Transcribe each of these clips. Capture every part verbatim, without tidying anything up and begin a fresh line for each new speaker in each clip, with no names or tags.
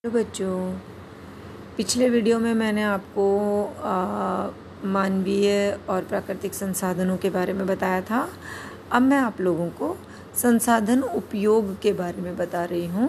Hello बच्चों, पिछले video में मैंने आपको आ, मानवीय और प्राकृतिक संसाधनों के बारे में बताया था। अब मैं आप लोगों को संसाधन उपयोग के बारे में बता रही हूँ।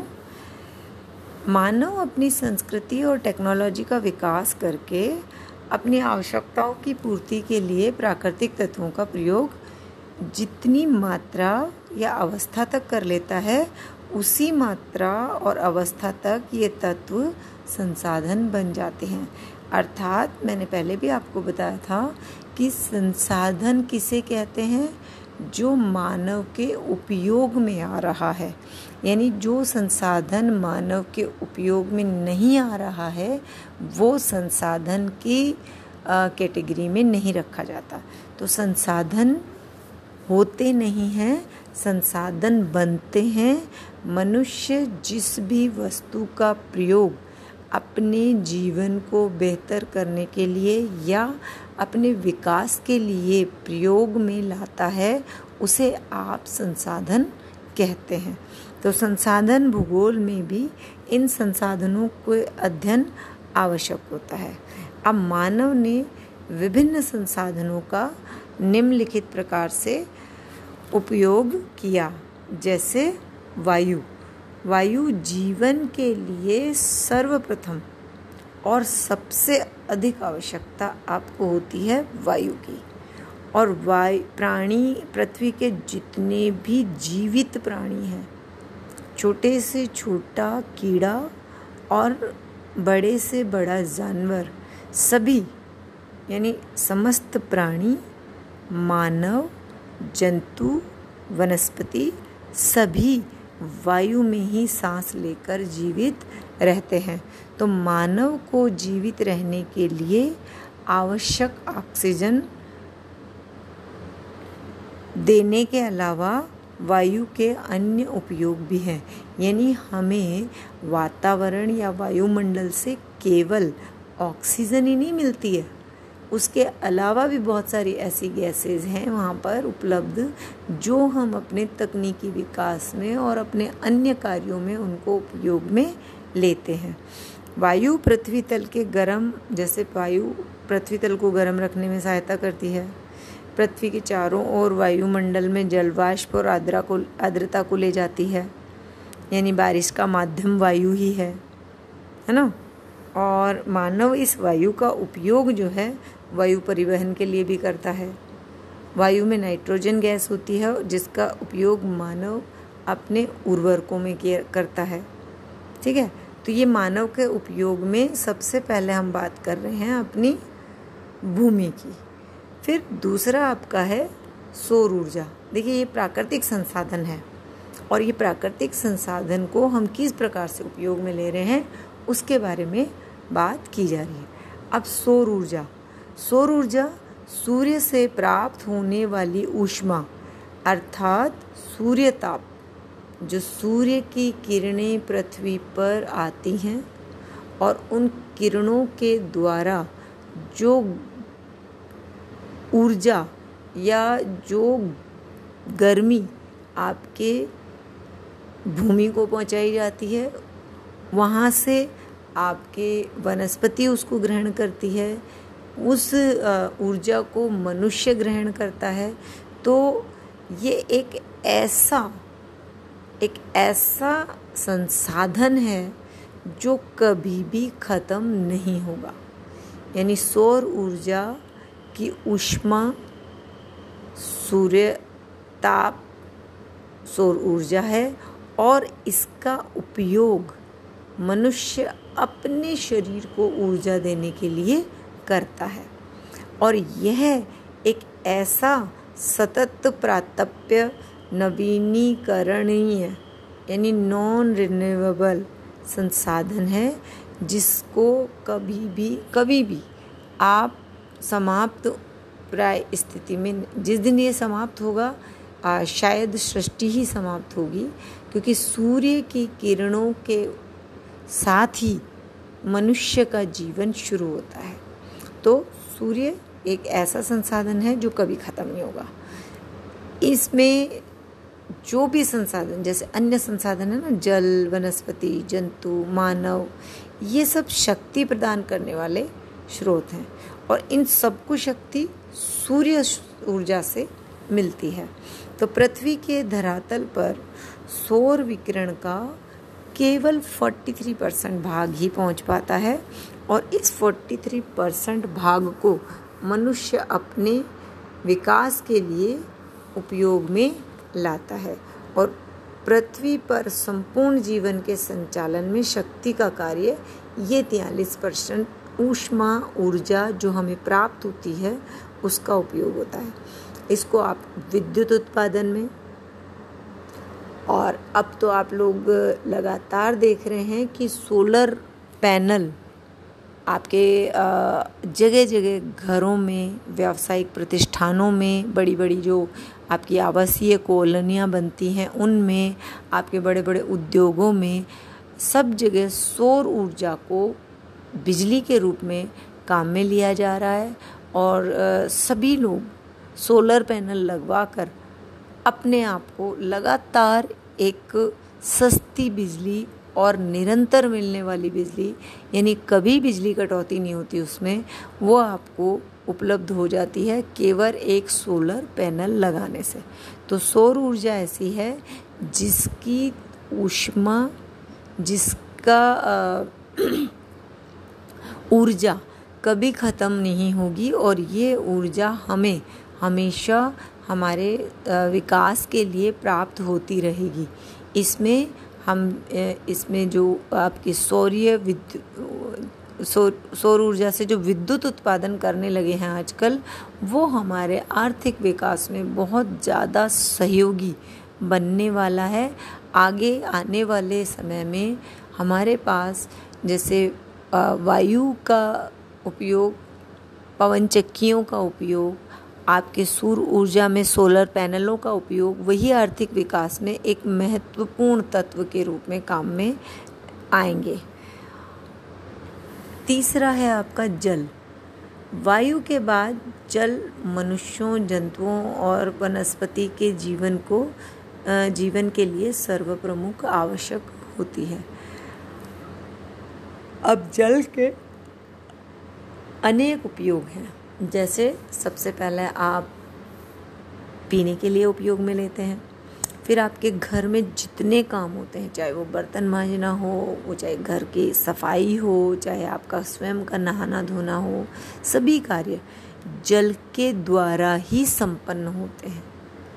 मानव अपनी संस्कृति और टेक्नोलॉजी का विकास करके अपनी आवश्यकताओं की पूर्ति के लिए प्राकृतिक तत्वों का प्रयोग जितनी मात्रा या अवस्था तक कर लेता है, उसी मात्रा और अवस्था तक ये तत्व संसाधन बन जाते हैं। अर्थात मैंने पहले भी आपको बताया था कि संसाधन किसे कहते हैं? जो मानव के उपयोग में आ रहा है। यानी जो संसाधन मानव के उपयोग में नहीं आ रहा है, वो संसाधन की कैटेगरी में नहीं रखा जाता। तो संसाधन होते नहीं हैं, संसाधन बनते हैं। मनुष्य जिस भी वस्तु का प्रयोग अपने जीवन को बेहतर करने के लिए या अपने विकास के लिए प्रयोग में लाता है, उसे आप संसाधन कहते हैं। तो संसाधन भूगोल में भी इन संसाधनों को अध्ययन आवश्यक होता है। अब मानव ने विभिन्न संसाधनों का निम्नलिखित प्रकार से उपयोग किया। जैसे वायु वायु जीवन के लिए सर्वप्रथम और सबसे अधिक आवश्यकता आपको होती है वायु की। और वायु प्राणी, पृथ्वी के जितने भी जीवित प्राणी हैं, छोटे से छोटा कीड़ा और बड़े से बड़ा जानवर, सभी यानी समस्त प्राणी, मानव, जंतु, वनस्पति, सभी वायु में ही सांस लेकर जीवित रहते हैं। तो मानव को जीवित रहने के लिए आवश्यक ऑक्सीजन देने के अलावा वायु के अन्य उपयोग भी हैं। यानी हमें वातावरण या वायुमंडल से केवल ऑक्सीजन ही नहीं मिलती है, उसके अलावा भी बहुत सारी ऐसी गैसेज हैं वहाँ पर उपलब्ध, जो हम अपने तकनीकी विकास में और अपने अन्य कार्यों में उनको उपयोग में लेते हैं। वायु पृथ्वी तल के गर्म जैसे वायु पृथ्वी तल को गर्म रखने में सहायता करती है। पृथ्वी के चारों ओर वायुमंडल में जलवाष्प और आर्द्रता को आर्द्रता को ले जाती है। यानी बारिश का माध्यम वायु ही है, है ना। और मानव इस वायु का उपयोग जो है वायु परिवहन के लिए भी करता है। वायु में नाइट्रोजन गैस होती है जिसका उपयोग मानव अपने उर्वरकों में किया करता है। ठीक है, तो ये मानव के उपयोग में सबसे पहले हम बात कर रहे हैं अपनी भूमि की। फिर दूसरा आपका है सौर ऊर्जा। देखिए, ये प्राकृतिक संसाधन है और ये प्राकृतिक संसाधन को हम किस प्रकार से उपयोग में ले रहे हैं उसके बारे में बात की जा रही है। अब सौर ऊर्जा सौर ऊर्जा सूर्य से प्राप्त होने वाली ऊष्मा, अर्थात सूर्य ताप, जो सूर्य की किरणें पृथ्वी पर आती हैं और उन किरणों के द्वारा जो ऊर्जा या जो गर्मी आपके भूमि को पहुंचाई जाती है, वहाँ से आपके वनस्पति उसको ग्रहण करती है, उस ऊर्जा को मनुष्य ग्रहण करता है। तो ये एक ऐसा एक ऐसा संसाधन है जो कभी भी ख़त्म नहीं होगा। यानी सौर ऊर्जा की ऊष्मा, सूर्य ताप सौर ऊर्जा है और इसका उपयोग मनुष्य अपने शरीर को ऊर्जा देने के लिए करता है। और यह एक ऐसा सतत प्रातप्य नवीनीकरणीय यानी नॉन रिन्यूएबल संसाधन है, जिसको कभी भी कभी भी आप समाप्त प्राय स्थिति में, जिस दिन ये समाप्त होगा आ, शायद सृष्टि ही समाप्त होगी, क्योंकि सूर्य की किरणों के साथ ही मनुष्य का जीवन शुरू होता है। तो सूर्य एक ऐसा संसाधन है जो कभी ख़त्म नहीं होगा। इसमें जो भी संसाधन, जैसे अन्य संसाधन है ना, जल, वनस्पति, जंतु, मानव, ये सब शक्ति प्रदान करने वाले स्रोत हैं और इन सबको शक्ति सूर्य ऊर्जा से मिलती है। तो पृथ्वी के धरातल पर सौर विकिरण का केवल तैंतालीस परसेंट भाग ही पहुंच पाता है और इस तैंतालीस परसेंट भाग को मनुष्य अपने विकास के लिए उपयोग में लाता है और पृथ्वी पर संपूर्ण जीवन के संचालन में शक्ति का कार्य ये तैंतालीस परसेंट ऊष्मा ऊर्जा जो हमें प्राप्त होती है उसका उपयोग होता है। इसको आप विद्युत उत्पादन में, और अब तो आप लोग लगातार देख रहे हैं कि सोलर पैनल आपके जगह जगह घरों में, व्यावसायिक प्रतिष्ठानों में, बड़ी बड़ी जो आपकी आवासीय कॉलोनियाँ बनती हैं उनमें, आपके बड़े बड़े उद्योगों में, सब जगह सौर ऊर्जा को बिजली के रूप में काम में लिया जा रहा है और सभी लोग सोलर पैनल लगवाकर अपने आप को लगातार एक सस्ती बिजली और निरंतर मिलने वाली बिजली, यानी कभी बिजली कटौती नहीं होती उसमें, वो आपको उपलब्ध हो जाती है केवल एक सोलर पैनल लगाने से। तो सौर ऊर्जा ऐसी है जिसकी ऊष्मा, जिसका ऊर्जा कभी ख़त्म नहीं होगी और ये ऊर्जा हमें हमेशा हमारे विकास के लिए प्राप्त होती रहेगी। इसमें हम इसमें जो आपकी सौर्य विद्युत सौर सौर ऊर्जा से जो विद्युत उत्पादन करने लगे हैं आजकल, वो हमारे आर्थिक विकास में बहुत ज़्यादा सहयोगी बनने वाला है। आगे आने वाले समय में हमारे पास जैसे वायु का उपयोग, पवन चक्कियों का उपयोग, आपके सौर ऊर्जा में सोलर पैनलों का उपयोग, वही आर्थिक विकास में एक महत्वपूर्ण तत्व के रूप में काम में आएंगे। तीसरा है आपका जल। वायु के बाद जल मनुष्यों, जंतुओं और वनस्पति के जीवन को जीवन के लिए सर्वप्रमुख आवश्यक होती है। अब जल के अनेक उपयोग हैं। जैसे सबसे पहले आप पीने के लिए उपयोग में लेते हैं, फिर आपके घर में जितने काम होते हैं, चाहे वो बर्तन मांजना हो, वो चाहे घर की सफाई हो, चाहे आपका स्वयं का नहाना धोना हो, सभी कार्य जल के द्वारा ही संपन्न होते हैं।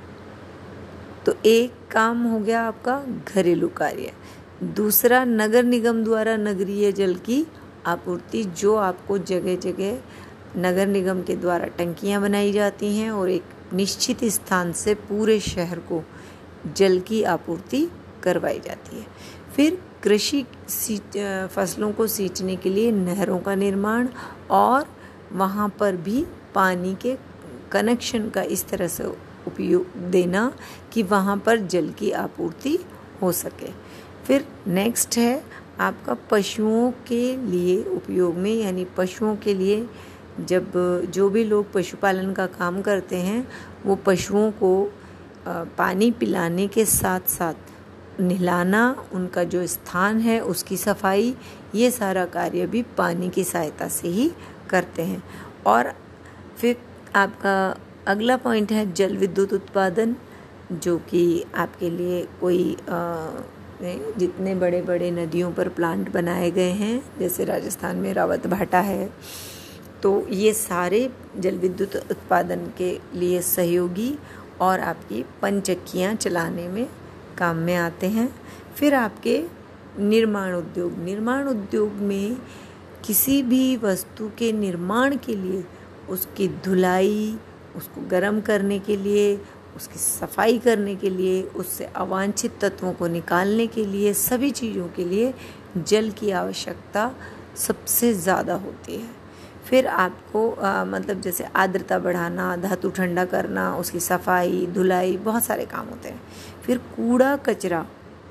तो एक काम हो गया आपका घरेलू कार्य। दूसरा, नगर निगम द्वारा नगरीय जल की आपूर्ति, जो आपको जगह जगह नगर निगम के द्वारा टंकियां बनाई जाती हैं और एक निश्चित स्थान से पूरे शहर को जल की आपूर्ति करवाई जाती है। फिर कृषि फसलों को सींचने के लिए नहरों का निर्माण और वहाँ पर भी पानी के कनेक्शन का इस तरह से उपयोग देना कि वहाँ पर जल की आपूर्ति हो सके। फिर नेक्स्ट है आपका पशुओं के लिए उपयोग में, यानी पशुओं के लिए जब जो भी लोग पशुपालन का काम करते हैं वो पशुओं को पानी पिलाने के साथ साथ नहलाना, उनका जो स्थान है उसकी सफाई, ये सारा कार्य भी पानी की सहायता से ही करते हैं। और फिर आपका अगला पॉइंट है जल विद्युत उत्पादन, जो कि आपके लिए कोई आ, जितने बड़े बड़े नदियों पर प्लांट बनाए गए हैं, जैसे राजस्थान में रावत भाटा है, तो ये सारे जल विद्युत उत्पादन के लिए सहयोगी और आपकी पनचक्कियाँ चलाने में काम में आते हैं। फिर आपके निर्माण उद्योग, निर्माण उद्योग में किसी भी वस्तु के निर्माण के लिए उसकी धुलाई, उसको गर्म करने के लिए, उसकी सफाई करने के लिए, उससे अवांछित तत्वों को निकालने के लिए, सभी चीज़ों के लिए जल की आवश्यकता सबसे ज़्यादा होती है। फिर आपको आ, मतलब जैसे आर्द्रता बढ़ाना, धातु ठंडा करना, उसकी सफाई, धुलाई, बहुत सारे काम होते हैं। फिर कूड़ा कचरा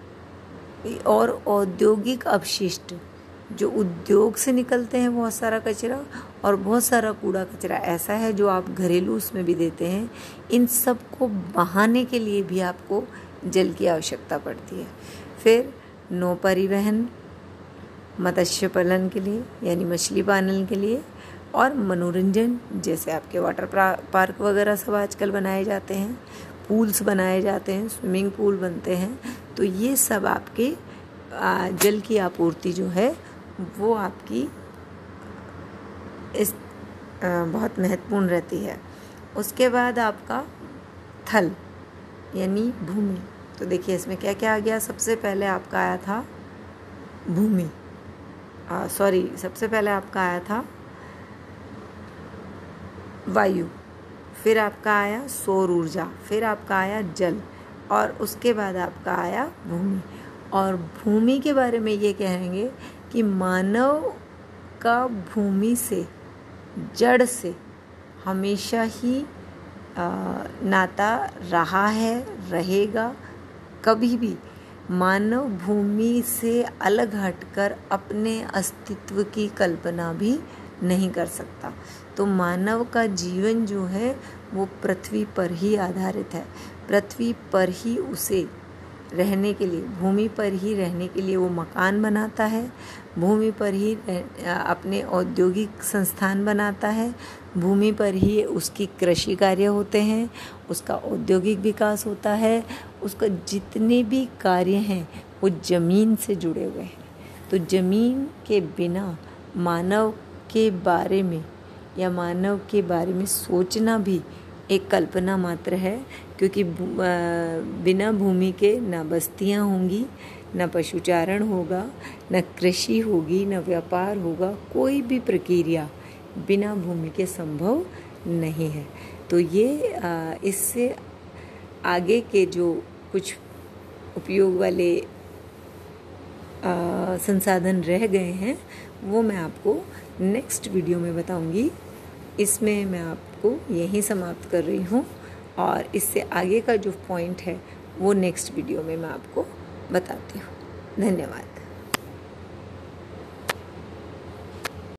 और औद्योगिक अपशिष्ट, जो उद्योग से निकलते हैं बहुत सारा कचरा, और बहुत सारा कूड़ा कचरा ऐसा है जो आप घरेलू उसमें भी देते हैं। इन सब को बहाने के लिए भी आपको जल की आवश्यकता पड़ती है। फिर नौ परिवहन, मत्स्य पालन के लिए यानी मछली पालन के लिए, और मनोरंजन जैसे आपके वाटर पार्क वगैरह सब आजकल बनाए जाते हैं, पूल्स बनाए जाते हैं, स्विमिंग पूल बनते हैं। तो ये सब आपके जल की आपूर्ति जो है वो आपकी इस बहुत महत्वपूर्ण रहती है। उसके बाद आपका थल यानी भूमि। तो देखिए इसमें क्या क्या आ गया। सबसे पहले आपका आया था भूमि, सॉरी सबसे पहले आपका आया था वायु, फिर आपका आया सौर ऊर्जा, फिर आपका आया जल, और उसके बाद आपका आया भूमि। और भूमि के बारे में ये कहेंगे कि मानव का भूमि से, जड़ से हमेशा ही आ, नाता रहा है, रहेगा। कभी भी मानव भूमि से अलग हटकर अपने अस्तित्व की कल्पना भी नहीं कर सकता। तो मानव का जीवन जो है वो पृथ्वी पर ही आधारित है। पृथ्वी पर ही उसे रहने के लिए, भूमि पर ही रहने के लिए वो मकान बनाता है, भूमि पर ही अपने औद्योगिक संस्थान बनाता है, भूमि पर ही उसकी कृषि कार्य होते हैं, उसका औद्योगिक विकास होता है, उसका जितने भी कार्य हैं वो ज़मीन से जुड़े हुए हैं। तो ज़मीन के बिना मानव के बारे में या मानव के बारे में सोचना भी एक कल्पना मात्र है, क्योंकि बिना भूमि के ना बस्तियां होंगी, न पशुचारण होगा, न कृषि होगी, न व्यापार होगा। कोई भी प्रक्रिया बिना भूमि के संभव नहीं है। तो ये इससे आगे के जो कुछ उपयोग वाले संसाधन रह गए हैं वो मैं आपको नेक्स्ट वीडियो में बताऊंगी। इसमें मैं आपको यहीं समाप्त कर रही हूँ, और इससे आगे का जो पॉइंट है वो नेक्स्ट वीडियो में मैं आपको बताती हूँ। धन्यवाद।